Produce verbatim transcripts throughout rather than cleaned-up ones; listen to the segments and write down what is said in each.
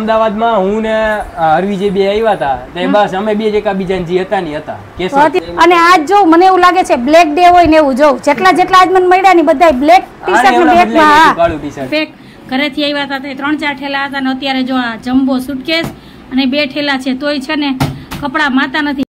અમદાવાદમાં હું ને હરવીજી બે આવ્યા હતા તે બસ અમે બે જ એકબીજાને જે હતા ની હતા કેસો. અને આજ જો મને એવું લાગે છે બ્લેક ડે હોય ને એવું જોઉં જેટલા જેટલા આજ મને મળ્યા ને બધા બ્લેક ટી-શર્ટ ને બેગમાં કાળું ટી-શર્ટ પેક ઘરેથી આવ્યા હતા તે ત્રણ ચાર ઠેલા હતા ને અત્યારે જો આ જમ્બો સુટકેસ અને બે ઠેલા છે તોય છે ને કપડા માતા નથી.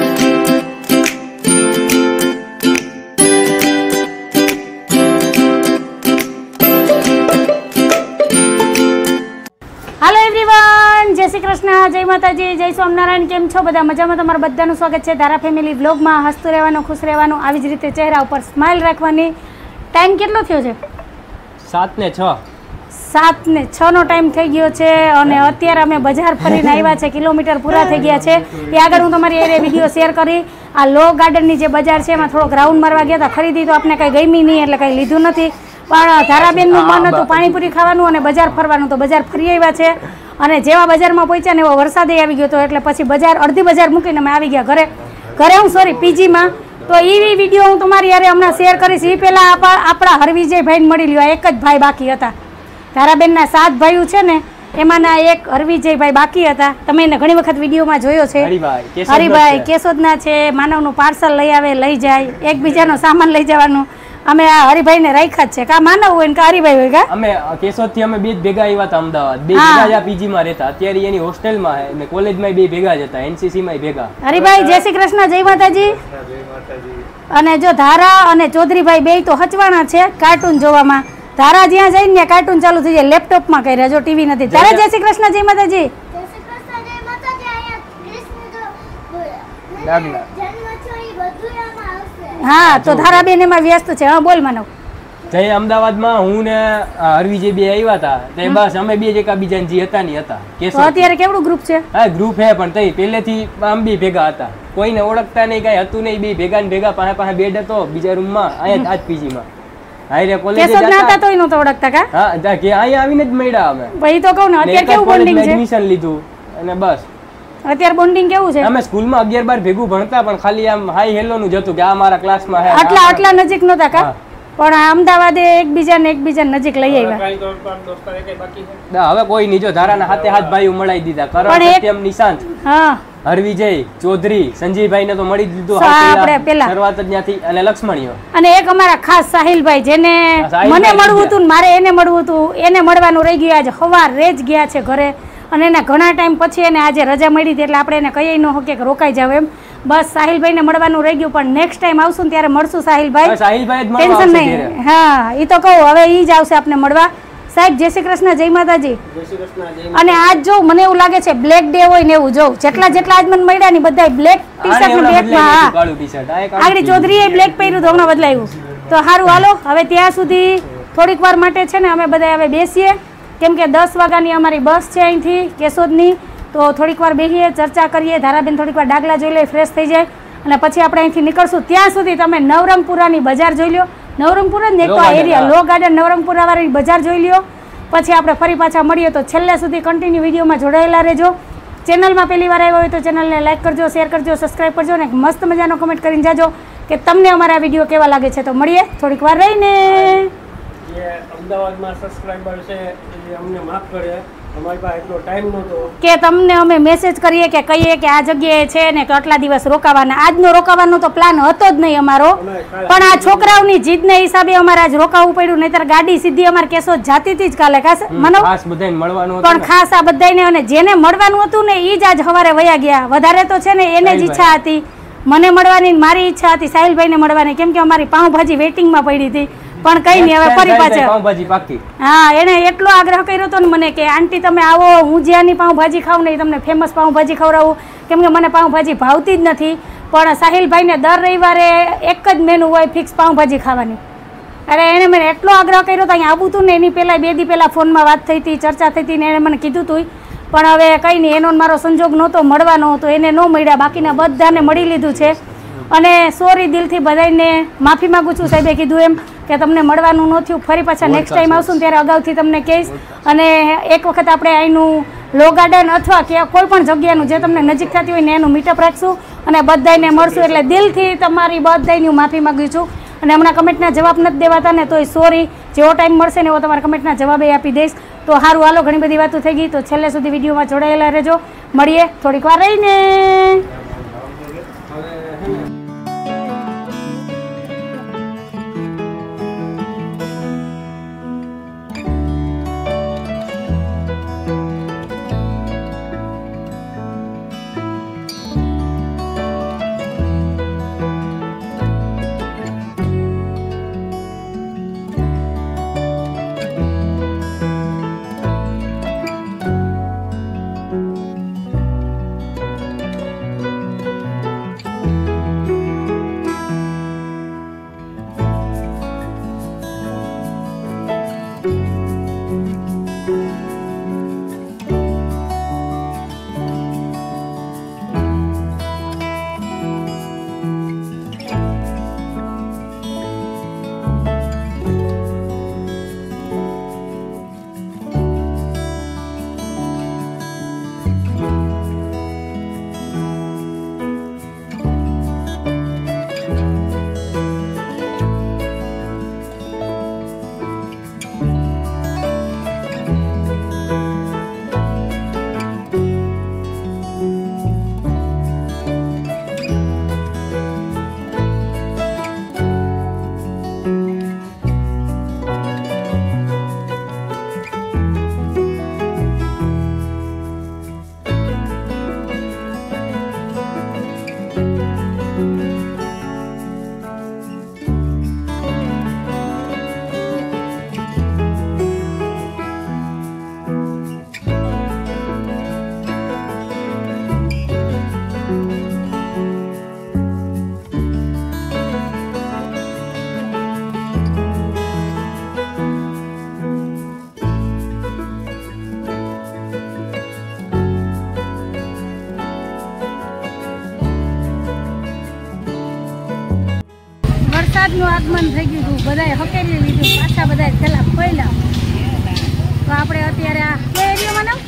હાલો એવરીવન, જય શ્રી કૃષ્ણ, જય માતાજી, જય સ્વામિનારાયણ. કેમ છો બધા? મજામાં? તમારું બધાનું સ્વાગત છે ધારા ફેમિલી વ્લોગમાં. હસતું રહેવાનું, ખુશ રહેવાનું, આવી જ રીતે ચહેરા ઉપર સ્માઇલ રાખવાની. ટાઈમ કેટલો થયો છે? સાત ને છ સાત ને છ નો ટાઈમ થઈ ગયો છે અને અત્યારે અમે બજાર ફરીને આવ્યા છે. કિલોમીટર પૂરા થઈ ગયા છે. એ આગળ હું તમારી એ વિડીયો શેર કરી. આ લો ગાર્ડનની જે બજાર છે એમાં થોડોક રાઉન્ડ મારવા ગયા હતા. ખરીદી તો આપણે કંઈ ગમી નહીં એટલે કંઈ લીધું નથી, પણ ધારાબેનનું મન હતું પાણીપુરી ખાવાનું અને બજાર ફરવાનું, તો બજાર ફરી આવ્યા છે. અને જેવા બજારમાં પહોંચ્યા ને એવો વરસાદ આવી ગયો હતો એટલે પછી બજાર અડધી બજાર મૂકીને અમે આવી ગયા ઘરે. ઘરે હું સોરી પીજીમાં. તો એવી વિડીયો હું તમારી યારે હમણાં શેર કરીશ. એ પહેલાં આપણા હરવિજયભાઈને મળી લ્યો. એક જ ભાઈ બાકી હતા. ધારાબેનના સાત ભાઈઓ છે ને એમાંના એક હરવિજયભાઈ બાકી હતા. તમે એને ઘણી વખત વિડીયોમાં જોયો છે. હરિભાઈ કેશોદના છે. માનવનું પાર્સલ લઈ આવે, લઈ જાય, એકબીજાનો સામાન લઈ જવાનું. અમે આ હરિભાઈને રાખ્યા જ છે. કા માનવ હોય ને કા હરિભાઈ હોય? કા અમે કેશોદ થી અમે બે જ ભેગા આવ્યા હતા અમદાવાદ. બે ભેગા જ પીજી માં રહેતા. અત્યારે એની હોસ્ટેલમાં છે અને કોલેજમાં બે ભેગા જ હતા. એનસીસી માં ભેગા. હરિભાઈ જય શ્રી કૃષ્ણ, જય માતાજી. અને જો ધારા અને ચૌધરીભાઈ બે તો હચવાણા છે કાર્ટૂન જોવામાં. ધારા જ્યાં જઈને ત્યાં કાર્ટૂન ચાલુ થઈ જાય, લેપટોપમાં કરી રહ્યા, જો ટીવી નથી. ધારા જય શ્રી કૃષ્ણ, જય માતાજી. હા, તો ધારાબેન એમાં વ્યસ્ત છે. હા બોલ માનવ. જય અમદાવાદમાં હું ને હરવીજી બે આવ્યા હતા તે બસ અમે બે જ એકબીજાને જે હતા ની હતા કેસો. અત્યારે કેવડું ગ્રુપ છે? હા ગ્રુપ હે, પણ તઈ પહેલેથી આમ બી ભેગા હતા. કોઈને ઓળખતા નહીં, કઈ હતું નહીં. બે ભેગા ને ભેગા પાસે પાસે બેડ હતો બીજા રૂમમાં, અહીંયા આજ પીજીમાં. હાઈરે કોલેજ જતા તોય નહોતા ઓળખતા. કા હા કે અહીંયા આવીને જ મળ્યા અમે. ભાઈ તો કહું ને અત્યારે કેવું બોન્ડિંગ છે. એડમિશન લીધું અને બસ અત્યારે બોન્ડિંગ કેવું છે? અમે સ્કૂલમાં અગિયાર બાર ભેગું ભણતા, પણ ખાલી આમ હાઈ હેલો નું જ હતું કે આ મારા ક્લાસમાં હે. આટલા આટલા નજીક નહોતા. કા પણ અમદાવાદે એકબીજાને એકબીજાને નજીક લઈ આવ્યા. હવે કોઈ નહીં. જો ધારાના હાથે હાથ ભાઈઓ મળાઈ દીધા. કરણ, સત્યમ, નિશાંત, હા, હરવિજય, ચૌધરી, સંજીવભાઈ ને તો મળી દીધું આપણે પેલા શરૂઆત જ ત્યાંથી. અને લક્ષ્મણીઓ અને એક અમારા ખાસ સાહિલભાઈ, જેને મને મળવું હતું ને મારે એને મળવું હતું, એને મળવાનું રહી ગયું. આજે સવાર રેજ ગયા છે ઘરે અને એને ઘણા ટાઈમ પછી એને આજે રજા મળી હતી એટલે આપણે એને કહીએ ન હોકે કે રોકાઈ જાવ એમ. બસ સાહિલભાઈ ને મળવાનું રહી ગયું, પણ નેક્સ્ટ ટાઈમ આવશું ને ત્યારે મળશું સાહિલભાઈ. સાહિલભાઈ ટેન્શન નહીં. હા એ તો કહું હવે ઈ જ આવશે આપણે મળવા. સાહેબ જય શ્રી કૃષ્ણ, જય માતાજી. અને આજ જો મને એવું લાગે છે બ્લેક ડે હોય ને એવું જોઉં જેટલા જેટલા આજ મને મળ્યા ને બધા બ્લેક ટી-શર્ટ ને બેગમાં. આગળ ચૌધરીએ બ્લેક પહેર્યું તો હમણાં બદલાયું. તો સારું હાલો હવે ત્યાં સુધી થોડીક વાર માટે છે ને અમે બધા હવે બેસીએ, કેમ કે દસ વાગ્યાની અમારી બસ છે અહીંથી કેશોદની. તો થોડીક વાર બેસીએ, ચર્ચા કરીએ. ધારાબેન થોડીક વાર ડાગલા જોઈ લે, ફ્રેશ થઈ જાય અને પછી આપણે અહીંથી નીકળશું. ત્યાં સુધી તમે નવરંગપુરાની બજાર જોઈ લો. નવરંગપુરા ને એક તો એરિયા લો ગાર્ડન નવરંગપુરા વાળી બજાર જોઈ લ્યો. પછી આપણે ફરી પાછા મળીએ. તો છેલ્લે સુધી કન્ટિન્યુ વિડીયોમાં જોડાયેલા રહેજો. ચેનલમાં પહેલી વાર આવ્યો હોય તો ચેનલને લાઈક કરજો, શેર કરજો, સબસ્ક્રાઈબ કરજો અને મસ્ત મજાનો કમેન્ટ કરીને જાજો કે તમને અમારા વિડીયો કેવા લાગે છે. તો મળીએ થોડીક વાર રહીને. અમદાવાદમાં સબસ્ક્રાઇબર છે એ અમને માફ કરે, અમારી પાસે એટલો ટાઈમ નહોતો કે તમને અમે મેસેજ કરીએ કે કહીએ કે આ જગ્યાએ છે ને કે આટલા દિવસ રોકાવાના. આજનો રોકાવાનો તો પ્લાન હતો જ નહીં અમારો, પણ આ છોકરાઓની જીદને હિસાબે અમારે આજ રોકાવું પડ્યું, નહીતર ગાડી સીધી અમારે કેશોદ જાતી હતી જ કાલે. મનો ખાસ બધાને મળવાનું પણ ખાસ આ બધાને અને જેને મળવાનું હતું ને એ જ આજ સવારે વયા ગયા. વધારે તો છે ને એને જ ઈચ્છા હતી મને મળવાની, મારી ઈચ્છા હતી સાહિલભાઈને મળવાની, કેમ કે અમારી પાઉંભાજી વેઇટિંગમાં પડી હતી. પણ કઈ નહીં, હવે ફરી પાછા. હા એને એટલો આગ્રહ કર્યો હતો ને મને કે આંટી તમે આવો, હું જ્યાંની પાઉંભાજી ખાઉં ને તમને ફેમસ પાઉંભાજી ખવડાવું, કેમ કે મને પાઉંભાજી ભાવતી જ નથી. પણ સાહિલભાઈને દર રવિવારે એક જ મેનુ હોય ફિક્સ પાઉંભાજી ખાવાની. અરે એણે મને એટલો આગ્રહ કર્યો હતો. અહીંયા આવું હતું ને એની પહેલાં બે દી પહેલાં ફોનમાં વાત થઈ હતી, ચર્ચા થઈ હતી ને એણે મને કીધું હતું. પણ હવે કંઈ નહીં, એનો મારો સંજોગ નહોતો મળવાનો, તો એને ન મળ્યા. બાકીના બધાને મળી લીધું છે. અને સોરી દિલથી બધાને માફી માગું છું. સાહેબે કીધું એમ કે તમને મળવાનું ન થયું, ફરી પાછા નેક્સ્ટ ટાઈમ આવશું ને ત્યારે અગાઉથી તમને કહીશ. અને એક વખત આપણે અહીંનું લો ગાર્ડન અથવા કે કોઈ પણ જગ્યાનું જે તમને નજીક થતી હોય ને એનું મીટઅપ રાખશું અને બધાને મળશું. એટલે દિલથી તમારી બધાની હું માફી માગું છું. અને હમણાં કમેન્ટના જવાબ નથી દેવાતા ને તોય સોરી. જેવો ટાઈમ મળશે ને એવો તમારા કમેન્ટના જવાબ આપી દઈશ. તો સારું, હાલો, ઘણી બધી વાતો થઈ ગઈ, તો છેલ્લે સુધી વિડીયોમાં જોડાયેલા રહેજો. મળીએ થોડીક વાર રહીને. વરસાદનું આગમન થઈ ગયું હતું, બધાએ હકેલી લીધું, પાછા બધા છેલ્લા પહેલા. તો આપણે અત્યારે આ કઈ એરિયામાં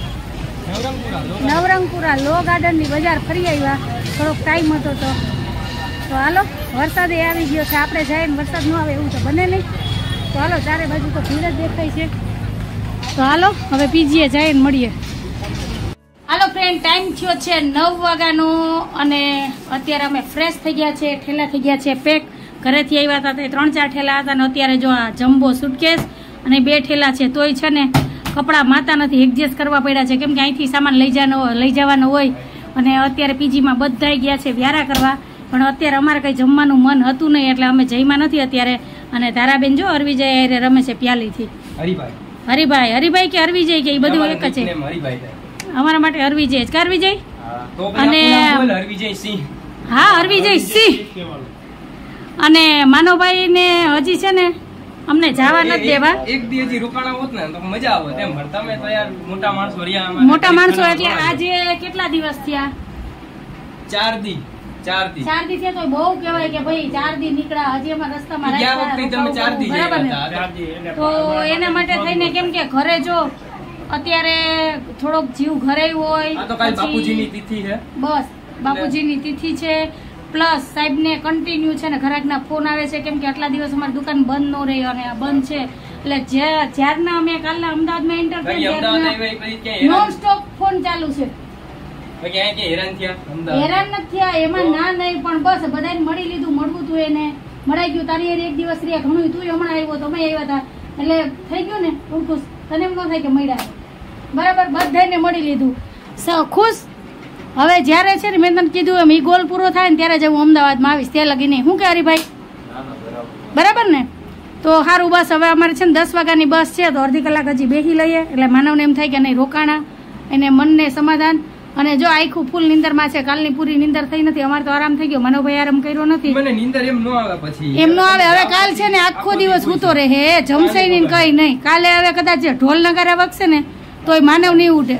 નામ નવરંગપુરા લો ગાર્ડનની બજાર ફરી આવ્યા. થોડોક ટાઈમ હતો તો તો હાલો, વરસાદ એ આવી ગયો છે. આપણે જઈએ ને વરસાદ ન આવે એવું તો બને નહીં. તો હાલો, ચારે બાજુ તો ભીડ જ દેખાય છે. તો હાલો, હવે પીજીએ જઈએ ને મળીએ. હાલો ફ્રેન્ડ, ટાઈમ થયો છે નવ વાગ્યાનો અને અત્યારે અમે ફ્રેશ થઈ ગયા છે, ઠેલા થઈ ગયા છે પેક. ઘરેથી આવ્યા હતા તે ત્રણ ચાર ઠેલા હતા ને અત્યારે જો આ જમ્બો સુટકેસ અને બે ઠેલા છે. તોય છે ને કપડાં માતા નથી, એડજસ્ટ કરવા પડ્યા છે, કેમ કે અહીંથી સામાન લઈ જવાનો લઈ જવાનો હોય. અને અત્યારે પીજીમાં બધા ગયા છે વ્યારા કરવા, પણ અત્યારે અમારે કંઈ જમવાનું મન હતું નહીં એટલે અમે જઈમાં નથી અત્યારે. અને તારાબેન જો અરવિજય અરે રમે છે પ્યાલીથી. હરિભાઈ હરિભાઈ હરિભાઈ કે અરવિજય કે એ બધું એક જ છે અમારા માટે. અરવિજય જ અરવિજય અને હા અરવિજય સિંહ. અને માનવભાઈ ને હજી છે ને અમને જવા નથી દેવા. એક દી હજી રોકાણા હોત ને તો મજા આવે તેમ. તમે તો યાર મોટા માણસો રહ્યા, મોટા માણસો એટલે આજે કેટલા દિવસ થયા? ચાર દી ચાર દી ચાર દી થયા તો બહુ કહેવાય કે ભાઈ ચાર દી નીકળ્યા, હજી અમારા રસ્તામાં બરાબર ને. તો એના માટે થઈને કેમ કે ઘરે જો અત્યારે થોડોક જીવ ઘરે હોય તો કાલ બાપુજીની તિથિ છે. બસ બાપુજીની તિથિ છે, પ્લસ સાહેબ ને કન્ટિન્યુ છે ને ઘરાકના ફોન આવે છે, કેમ કે આટલા દિવસ અમારી દુકાન બંધ ન રહી અને આ બંધ છે. એટલે જ્યારના અમે કાલના અમદાવાદમાં એન્ટર કર્યા નોન સ્ટોપ ફોન ચાલુ છે. હેરાન નથી થયા એમાં ના નહીં, પણ બસ બધાને મળી લીધું, મળવું તું એને મળાઈ ગયું. તારી એક દિવસ રહ્યા ઘણું, તું હમણાં આવ્યો તો અમે આવ્યા હતા એટલે થઈ ગયું ને હું ખુશ. તને એમ ન થાય કે મળ્યા બરાબર, બધાને મળી લીધું ખુશ. હવે જયારે છે ને મેં તને કીધું એમ ઈ ગોલ પૂરો થાય ને ત્યારે જ હું અમદાવાદમાં આવીશ, ત્યાં લગી નહીં. શું કે હરીભાઈ બરાબર ને? તો સારું, બસ હવે અમારે છે ને દસ વાગ્યાની બસ છે તો અડધી કલાક હજી બેસી લઈએ એટલે માનવને એમ થાય કે નહીં રોકાણા, એને મનને સમાધાન. અને જો આખું ફૂલ નીંદરમાં છે, કાલની પૂરી નીંદર થઈ નથી, અમારે તો આરામ થઈ ગયો, માનવભાઈ આરામ કર્યો નથી. એમ નો આવે. હવે કાલ છે ને આખો દિવસ સૂતો રહે, જમશે નહીં કઈ નહીં. કાલે હવે કદાચ ઢોલ નગારા વાગશે ને તોય માનવ નહીં ઉઠે.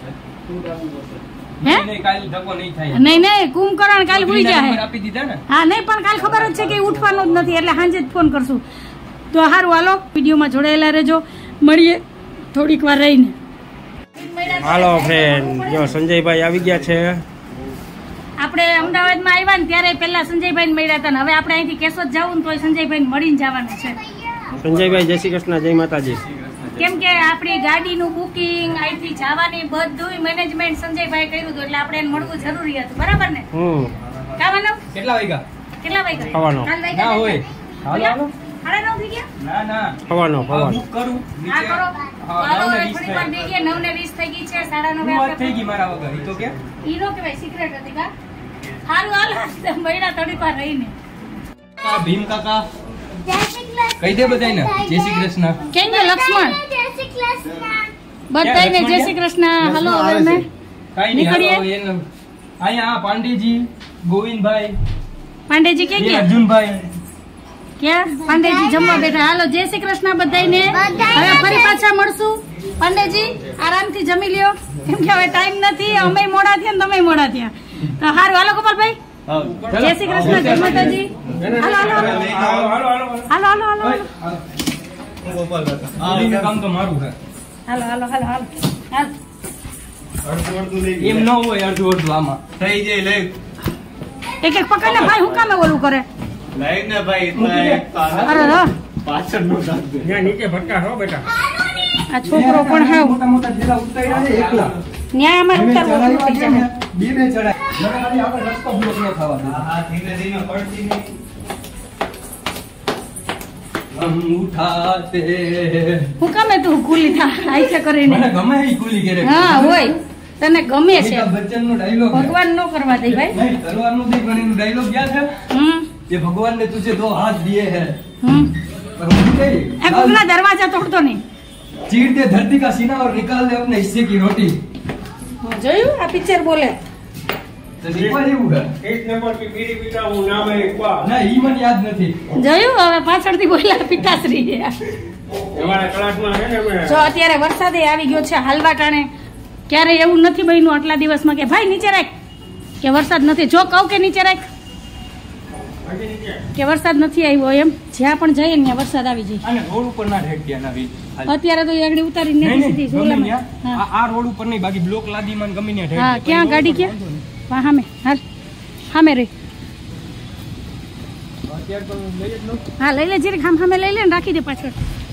નહીં નહીં કુંભકરણ કાલ ભૂલી જાય. હા નહીં, પણ કાલ ખબર જ છે કે ઉઠવાનું જ નથી એટલે સાંજે જ ફોન કરશું. તો સારું, હાલો વિડીયોમાં જોડાયેલા રહેજો, મળીએ થોડીક વાર રહીને. હાલો ફ્રેન્ડ, જો સંજયભાઈ આવી ગયા છે. આપણે અમદાવાદમાં આવ્યા ને ત્યારે પેલા સંજયભાઈ ને મળ્યા હતા ને હવે આપણે અહીંથી કેશોદ જવું ને તો સંજયભાઈ મળીને જવાનું છે. સંજયભાઈ જય શ્રી કૃષ્ણ, જય માતાજી. કેમ કે આપણી ગાડીનું બુકિંગ અહીંથી જવાની બધું મેનેજમેન્ટ સંજયભાઈ કર્યું હતું એટલે આપણે એને મળવું જરૂરી હતું, બરાબર ને? હમ કાવાનો કેટલા વાગ્યા? કેટલા વાગ્યા? ખાવાનો ના હોય. હાલો હાલો. સાડા નવ થઈ ગયા? ના ના. ખાવાનો ખાવાનો બુક કરું. હા નીચે કરો. હા, હાલો નવ ને હવે વીસ થોડી વાર થઈ. થઈ ગયા, નવ ને વીસ થઈ ગઈ છે, સાડા નવે વાત આપણે થઈ ગઈ મારા વગર. ઈ તો કે ઈ નો કહેવાય, સિક્રેટ હતી કા? હારું હાલ મહિના થોડી વાર રહીને કા ભીમ કાકા કહી દે બધાને જય શ્રી કૃષ્ણ. કેમ છે લક્ષ્મણ? બધાને જય શ્રી કૃષ્ણ. હાલો હવે અમે કાઈ નહીં. નીકળીએ. હાલો એને અહીંયા આ પાંડેજી, ગોવિંદભાઈ, પાંડેજી કે એ ગયા અર્જુનભાઈ. ક્યાં પાંડેજી જમવા બેઠા. હાલો જય શ્રી કૃષ્ણ બધાને. હવે ફરી પાછા મળશું. પાંડેજી આરામથી જમી લ્યો, કેમ કે હવે ટાઈમ નથી, અમે મોડા થયા ને તમે મોડા થયા. તો હારું હાલો ગોપાલભાઈ, જય શ્રી કૃષ્ણ, જય માતાજી. હાલો હાલો હાલો હાલો હાલો હાલો હાલો આ ઈ કામ તો મારું છે. હાલો હાલો હાલો હાલો હાલ. એમ ન હોય અડધું અડધું આમાં થઈ જાય. લઈ એક એક પકડને ભાઈ, હું કામે ઓલું કરે? લઈ ને ભાઈ. અરે રો પાછળ નો રાખજે. ત્યાં નીચે ભટકા હો બેટા. આ છોકરો પણ હાવ મોટા મોટા જેલા ઉતાર્યા છે એકલા. ન્યાય અમારે ઉતારવો તૂટી જાય. બે બે ચડાય. નકર ખાલી આપણે રસ્તો બ્લોક ન થવા દે. હા ધીમે ધીમે પડતી નહીં. હમ ઉઠાતે. હું કામે તું કુલી થા આઈસે કરીને? મને ગમે ઈ કુલી કરે. હા હોય, તને ગમે છે. અમિતાભ બચ્ચન નો ડાયલોગ. ભગવાન નો કરવા દે ભાઈ. નહીં તલવારનું નહીં પણ એનું ડાયલોગ યાદ છે. હમ ये भगवान ने तुझे दो हाथ दिए हैं હમ पर मुझे એ કોકના દરવાજા તોડતો નહીં. चीर दे धरती का सीना और निकाल दे अपने हिस्से की रोटी. જોયું આ પિક્ચર બોલે? तो દીપા જેવું છે. એક નંબર की बीड़ी पीता हूं नाम है इकबाल. ના ઈ મને યાદ નથી. જોયું હવે પાછળથી બોલ્યા પિતાશ્રી. અમારા ક્લાસમાં છે ને અમે જો અત્યારે વરસાદે આવી ગયો છે હાલવા ટાણે. ક્યારે એવું નથી બન્યું આટલા દિવસમાં કે ભાઈ નીચે રાખ, કે વરસાદ નથી. જો કહું કે નીચે રાખ, કે વરસાદ નથી આવ્યો, એમ જ્યાં પણ જઈએ ને ત્યાં વરસાદ આવી જાય. અને રોડ ઉપર ના ઢેક ગયા નવી. અત્યારે તો આગળ ઉતારીને નહીં સીધી નહીં ગમે ઝોલામાં. ત્યાં. આ આ રોડ ઉપર નહીં બાકી બ્લોક લાદી માં ગમે ત્યાં ઢેક હા ગયા. ક્યાં ગાડી ક્યાં? વાહ હામે હાલ હામે રે. અત્યારે તો લઈ જ લઉં. હા લઈ લે જીરી ખામ હામે લઈ લે ને રાખી દે પાછળ.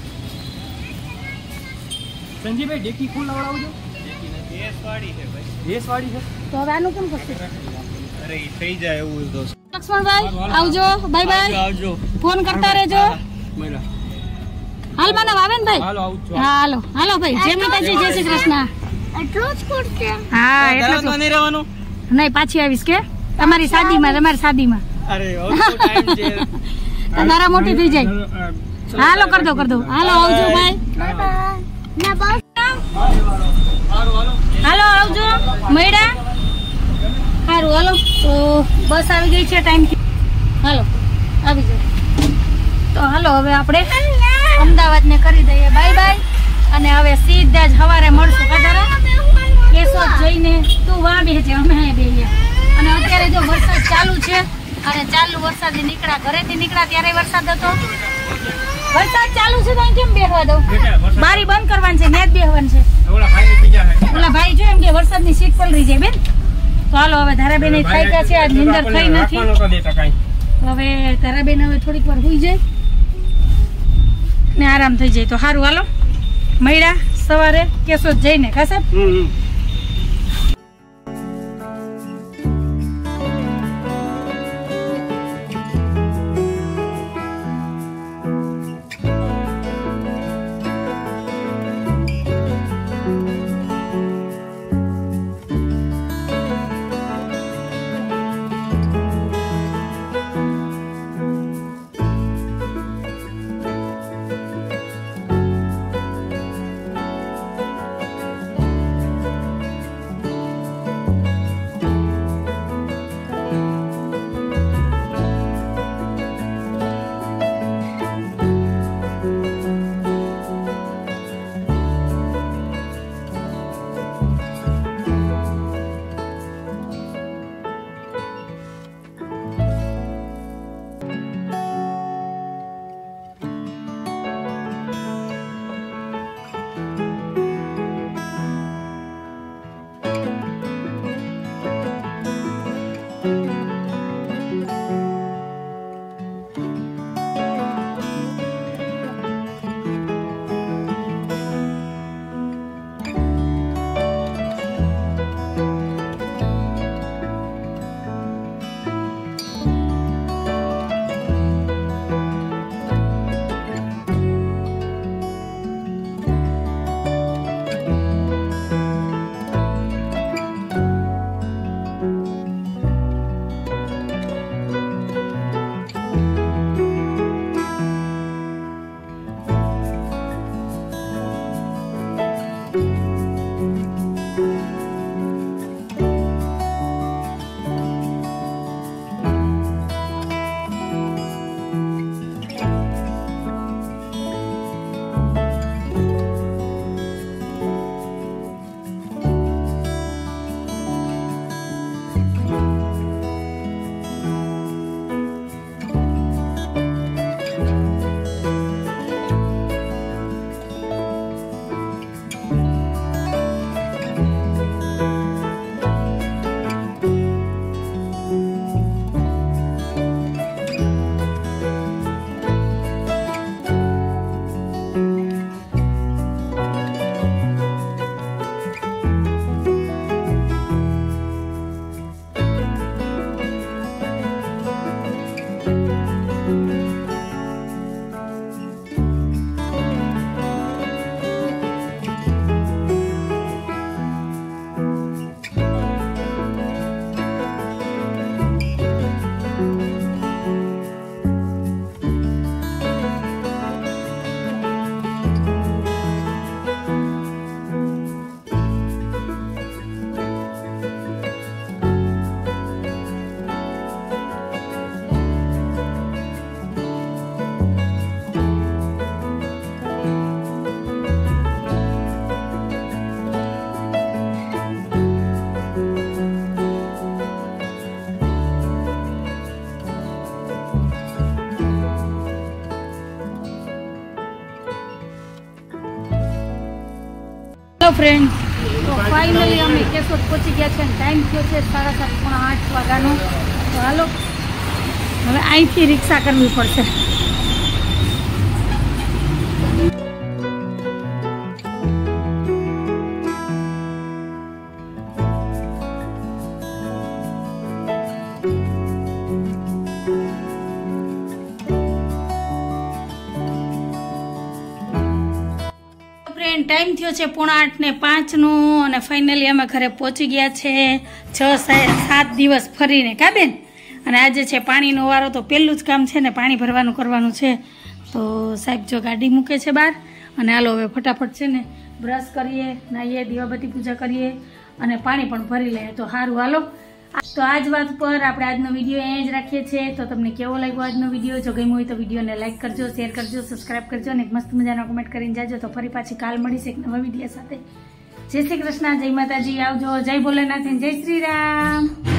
સંજીભાઈ ડેકી ફૂલ લવડાવજો. એસ વાળી છે ભાઈ. એસ વાળી છે. તો હવે આનું કેમ કરશે? અરે ઈ થઈ જાય એવું તો. લક્ષ્મણભાઈ આવજો, બાય બાય. આવજો. ફોન કરતા રહેજો. મળ્યા. હાલ માનવ આવે ને ભાઈ? હાલો આવું છું. હા હાલો હાલો ભાઈ, જય માતાજી, જય શ્રી કૃષ્ણ. હા એટલે જ. નહીં રહેવાનું. નહીં પાછી આવીશ કે તમારી શાદીમાં, તમારી શાદીમાં. અરે ટાઈમ છે. તારા મોટી થઈ જાય. હાલો કર દો કર દો. હાલો આવજો ભાઈ. હાલો આવજો મેડા. સારું હાલો. તો બસ આવી ગઈ છે ટાઈમ. હાલો આવી જાઓ. તો હાલો હવે આપણે અમદાવાદ ને કરી દઈએ બાય બાય. અને હવે સીધા જ સવારે મળશું. કાઢારા કેશોદ જઈને તું વાં બેસે, અમે અહીંયા બેહીએ. અને અત્યારે જો વરસાદ ચાલુ છે અને ચાલુ વરસાદ નીકળ્યા, ઘરેથી નીકળ્યા ત્યારે વરસાદ હતો. વરસાદ ચાલુ છે તો અહીં કેમ બેસવા દઉં? બારી બંધ કરવાની છે, નેટ બેસવાનું છે. ઓલા ભાઈ બીજા છે. ઓલા ભાઈ જો એમ કે વરસાદની સીટ પલરી જાય બેન. તો હાલો હવે ધારાબેન થઈ ગયા છે, આજ નીંદર થઈ નથી. રાખવાનો તો દેતા કાંઈ. તો હવે ધારાબેન હવે થોડીક વાર સુઈ જાય ને આરામ થઈ જાય. તો સારું હાલો મળ્યા સવારે કેશોદ જઈને. કા સાહેબ? હમ હમ હેલો ફ્રેન્ડ, તો ફાઇનલી અમે કેશોદ પહોંચી ગયા છે. ટાઈમ થયો છે સાડા સાત પોણા આઠ વાગ્યાનો. તો હાલો હવે અહીંથી રિક્ષા કરવી પડશે. ટાઈમ થયો છે પોણા આઠ ને પાંચ નો અને ફાઇનલી અમે ઘરે પહોંચી ગયા છે. છ સાત દિવસ ફરીને કા બેન. અને આજે છે પાણીનો વારો. તો પહેલું જ કામ છે ને પાણી ભરવાનું કરવાનું છે. તો સાહેબ જો ગાડી મૂકે છે બહાર. અને હાલો હવે ફટાફટ છે ને બ્રશ કરીએ, નાહીએ, દીવાબત્તી પૂજા કરીએ અને પાણી પણ ભરી લઈએ. તો સારું હાલો. તો આજ વાત પર આપણે આજનો વિડીયો અહીંયા જ રાખીએ છીએ. તો તમને કેવો લાગ્યો આજનો વિડીયો? જો ગમ્યો હોય તો વિડીયોને લાઈક કરજો, શેર કરજો, સબસ્ક્રાઈબ કરજો અને એક મસ્ત મજાનો કમેન્ટ કરીને જાજો. તો ફરી પાછી કાલ મળીશ એક નવા વિડીયો સાથે. જય શ્રી કૃષ્ણ, જય માતાજી, આવજો, જય ભોલેનાથ, જય શ્રી રામ.